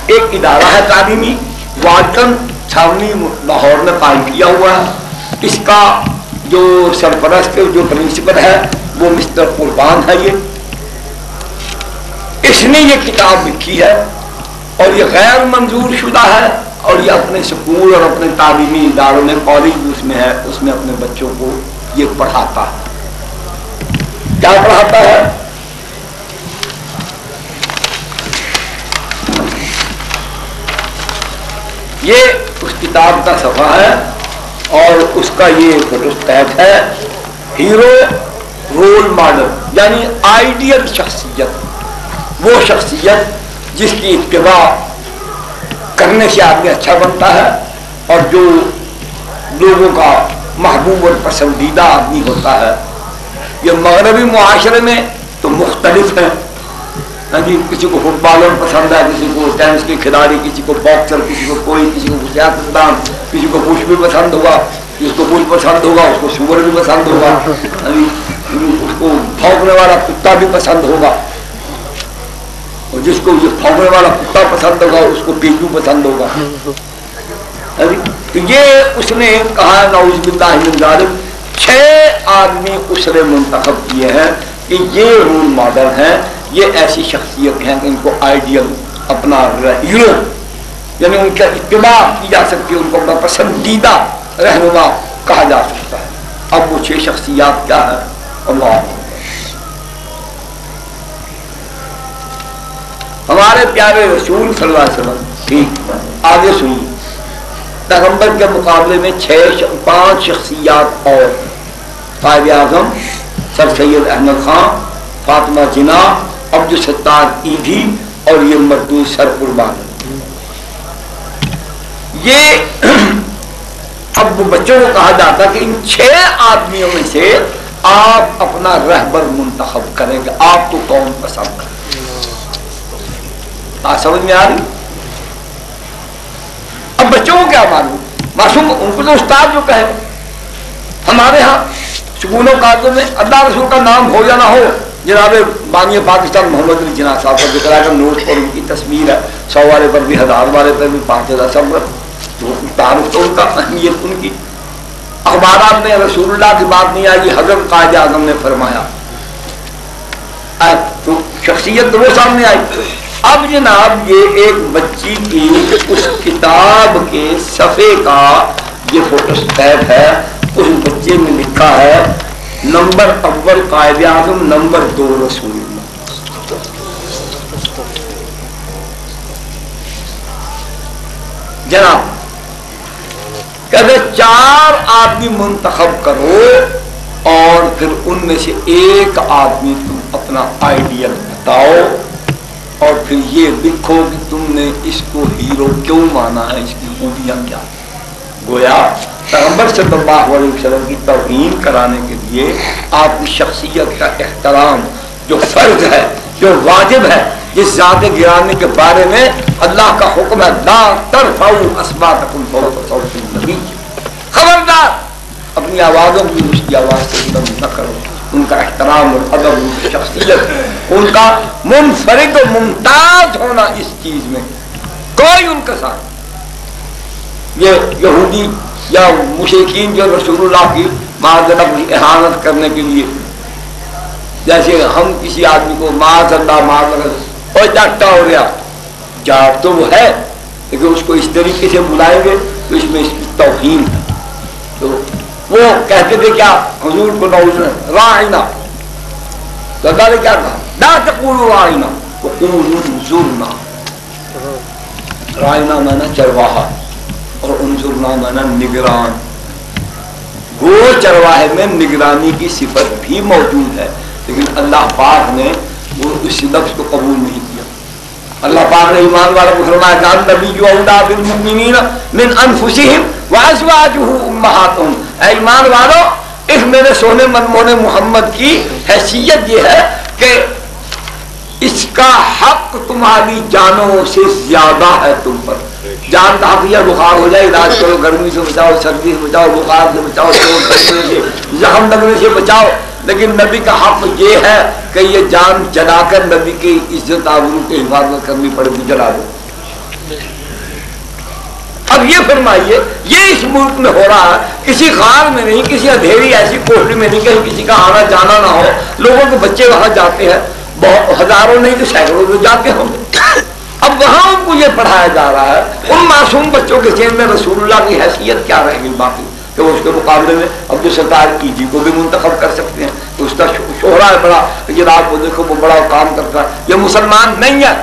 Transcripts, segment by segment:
ایک ادارہ ہے تعلیمی واٹن چھاونی لاہور میں قائم کیا ہوا ہے. اس کا جو سرپرست جو پرنسپل ہے وہ مسٹر قربان ہے. اس نے یہ کتاب لکھی ہے اور یہ غیر منظور شدہ ہے اور یہ اپنے سکول اور اپنے تعلیمی اداروں میں کالج اس میں ہے اس میں اپنے بچوں کو یہ پڑھاتا ہے. کیا پڑھاتا ہے؟ یہ اس کتاب کا صفحہ ہے اور اس کا یہ فوٹوسٹیٹ ہے. ہیرو رول ماڈل یعنی آئیڈیل شخصیت، وہ شخصیت جس کی اتباع کرنے سے آدمی اچھا بنتا ہے اور جو لوگوں کا محبوب اور پسندیدہ آدمی ہوتا ہے. یہ مغربی معاشرے میں تو مختلف ہیں. کسی کو فٹ بالر پسند ہے، کسی کو ٹینس کے کھلاڑی، کسی کو باکسر، کسی کو کوئی، کسی کو سیاستدان، کسی کو کچھ بھی پسند ہوگا، جس کو کچھ پسند ہوگا اس کو سور بھی پسند ہوگا، اس کو بھونکنے والا کتا بھی پسند ہوگا اور جس کو بھونکنے والا کتا پسند ہوگا اس کو پیچو پسند ہوگا. تو یہ اس نے کہا نعوذ باللہ من ذالک 6 آدمی اس نے منتخب کیے ہیں کہ یہ رول ماڈل ہیں، یہ ایسی شخصیت ہیں کہ ان کو آئیڈیل اپنا ہیرو یعنی ان کا اتباع کی جا سکتی ہے، ان کو اپنا پسندیدہ رہنما کہا جا سکتا ہے. اب وہ 6 شخصیات کیا ہے؟ اللہ ہمارے پیارے رسول صلی اللہ علیہ وسلم. ٹھیک آگے سنیے. پیغمبر کے مقابلے میں 5 شخصیات اور قائد اعظم سر سید احمد خان، فاطمہ جناح، عبدالستار ایدھی اور یہ مردود سر قربان. یہ اب بچوں کو کہا جاتا کہ ان 6 آدمیوں میں سے آپ اپنا رہبر منتخب کریں گے، آپ کو کون پسند کریں. سمجھ میں آ رہی؟ اب بچوں کو کیا معلوم، معصوم ان کو تو استاد جو کہے. ہمارے ہاں سکولوں کالجوں میں اللہ رسول کا نام ہو یا نہ ہو، جناب بانی پاکستان محمد علی جناح صاحب کا ذکر ہے، نوٹ پر ان کی تصویر ہے، 100 والے پر بھی 1000 والے پر بھی 5000 سب تعارف تو ان کا، اہمیت ان کی. اخبارات میں رسول اللہ کی بات نہیں آئی، حضرت قائد اعظم نے فرمایا، تو شخصیت وہ سامنے آئی. اب جناب یہ ایک بچی کی اس کتاب کے صفحے کا یہ فوٹوسٹیٹ ہے. اس بچے میں لکھا ہے نمبر 1 قائد اعظم، نمبر 2 رسول اللہ. جناب کہتے 4 آدمی منتخب کرو اور پھر ان میں سے ایک آدمی تم اپنا آئیڈیل بتاؤ اور پھر یہ لکھو کہ تم نے اس کو ہیرو کیوں مانا ہے، اس کی خوبیاں کیا. گویا پیغمبر صلی اللہ علیہ وسلم کی توہین کرانے کے لیے آپ کی شخصیت کا احترام جو فرض ہے، جو واجب ہے، جس ذات گرامی کے بارے میں اللہ کا حکم ہے لا ترفعوا اصواتکم فوق صوت النبی، خبردار اپنی آوازوں کی اس کی آواز سے بلند نہ کرو. ان کا احترام اور ادب، ان کی شخصیت، ان کا منفرد و ممتاز ہونا اس چیز میں کوئی ان کے ساتھ. یہ یہودی یا مشرکین جو رسول اللہ کی معذ اللہ احانت کرنے کے لیے، جیسے ہم کسی آدمی کو معاذ اللہ اور جاگتا ہو گیا، جاگ تو وہ ہے لیکن اس کو اس طریقے سے بلائیں گے تو اس میں اس کی توہین ہے. تو وہ کہتے تھے کیا حضور کو راعنا، تو اللہ نے کیا کہا لا تقولوا راعنا وقولوا انظرنا. راعنا مانا چرواہا اور انظرنا مانا نگران. وہ چرواہے میں نگرانی کی صفت بھی موجود ہے لیکن اللہ پاک نے وہ اس لفظ کو قبول نہیں کیا. اللہ پاک نے ایمان والوں کو فرمایا کہ النبی اولیٰ بالمؤمنین من انفسہم وازواجہ امہاتہم. اے ایمان والو، اس میرے سونے منمونے محمد کی حیثیت یہ ہے کہ اس کا حق تمہاری جانوں سے زیادہ ہے تم پر. جان تحفظ بخار ہو جائے علاج کرو، گرمی سے بچاؤ، سردی سے بچاؤ، بخار سے بچاؤ، زخم لگنے سے بچاؤ، لیکن نبی کا حق یہ ہے کہ یہ جان جلا کر نبی کی عزت آبرو کی حفاظت کرنی پڑے گی. جلا دو. اب یہ فرمائیے یہ اس ملک میں ہو رہا ہے، کسی غار میں نہیں، کسی اندھیری ایسی کوٹری میں نہیں، کہیں کسی کا آنا جانا نہ ہو، لوگوں کے بچے وہاں جاتے ہیں، ہزاروں نہیں تو سینکڑوں میں جاتے ہوں گے، اب وہاں ان کو یہ پڑھایا جا رہا ہے، ان معصوم بچوں کے ذہن میں رسول اللہ کی حیثیت کیا رہے گی باقی کہ وہ اس کے مقابلے میں عبدالستار ایجی کو بھی منتخب کر سکتے ہیں، اس کا شہرہ ہے بڑا، یہ رات کو دیکھو وہ بڑا کام کرتا ہے، یہ مسلمان نہیں ہے،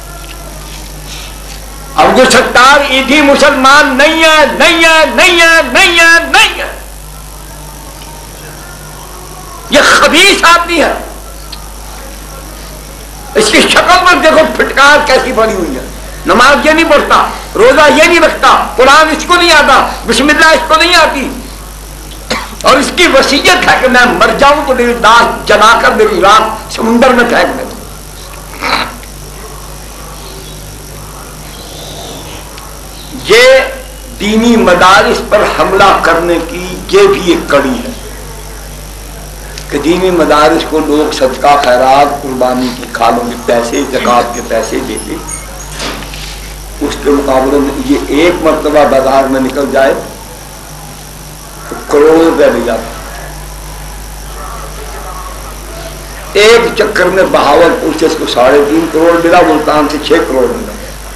عبدالستار ایجی مسلمان نہیں ہے، نہیں ہے، نہیں ہے، نہیں ہے، نہیں ہے، یہ خبیث آدمی ہے، اس کی شکل پر دیکھو پھٹکار کیسی بڑی ہوئی ہے، نماز یہ نہیں پڑھتا، روزہ یہ نہیں رکھتا، قرآن اس کو نہیں آتا، بسم اللہ اس کو نہیں آتی، اور اس کی وصیت ہے کہ میں مر جاؤں تو میری داس جلا کر میری رات سمندر میں پھینک دے۔ یہ دینی مدارس پر حملہ کرنے کی یہ بھی ایک کڑی ہے کہ دینی مدارس کو لوگ صدقہ خیرات قربانی کی کھالوں کے پیسے زکوٰۃ کے پیسے دیتے، اس کے مقابلے میں یہ ایک مرتبہ بازار میں نکل جائے تو کروڑ روپے لے جاتا، ایک چکر میں بہاولپور سے اس کو 3.5 کروڑ ملا، ملتان سے 6 کروڑ ملا۔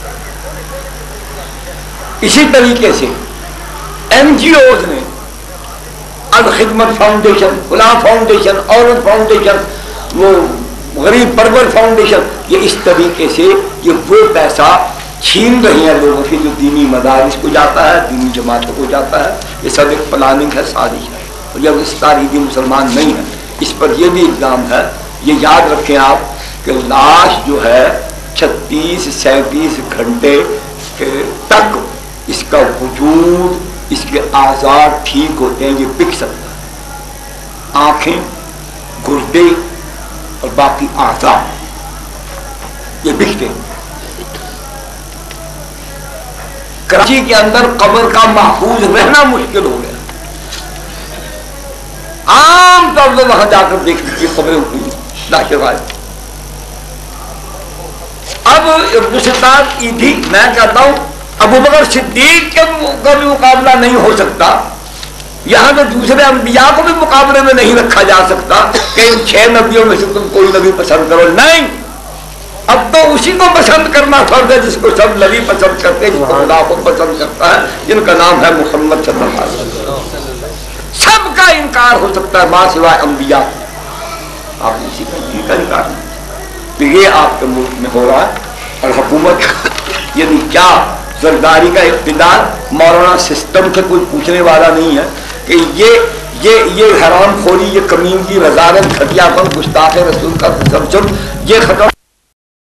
اسی طریقے سے این جی اوز نے الخدمت فاؤنڈیشن، فلاں فاؤنڈیشن، عورت فاؤنڈیشن، وہ غریب پرور فاؤنڈیشن، یہ اس طریقے سے یہ وہ پیسہ چھین رہی ہیں لوگوں سے جو دینی مدارس کو جاتا ہے، دینی جماعتوں کو جاتا ہے، یہ سب ایک پلاننگ ہے، سازش ہے، اور جب اس تاریخی مسلمان نہیں ہے، اس پر یہ بھی الزام ہے، یہ یاد رکھیں آپ کہ لاش جو ہے 36-37 گھنٹے تک اس کا وجود، اس کے اعضاء ٹھیک ہوتے ہیں، یہ بک سکتا ہے، آنکھیں، گردے اور باقی اعضاء یہ بکتے ہیں۔ کراچی کے اندر قبر کا محفوظ رہنا مشکل ہو گیا، عام طور پر وہاں جا کر دیکھ لیجیے قبریں ہوئی لاشیں غائب۔ اب عبدالستار ایدھی میں کہتا ہوں ابوبکر صدیق کا بھی مقابلہ نہیں ہو سکتا، یہاں تو دوسرے انبیاء کو بھی مقابلے میں نہیں رکھا جا سکتا کہ ان 6 نبیوں میں سے تم کوئی نبی پسند کرو، نہیں، اب تو اسی کو پسند کرنا فرض ہے جس کو سب نبی پسند کرتے ہیں، جس کو خدا کو پسند کرتا ہے، جن کا نام ہے محمد صلی اللہ علیہ وسلم۔ سب کا انکار ہو سکتا ہے ماں سوائے انبیاء، آپ اسی کا انکار نہیں، تو یہ آپ کے ملک میں ہو رہا ہے، اور حکومت یعنی کیا زرداری کا اقتدار مولانا سسٹم سے کوئی پوچھنے والا نہیں ہے کہ یہ حرام خوری، یہ کمینگی، رذالت، گھٹیا پن، گستاخ رسول کا تسلسل یہ ختم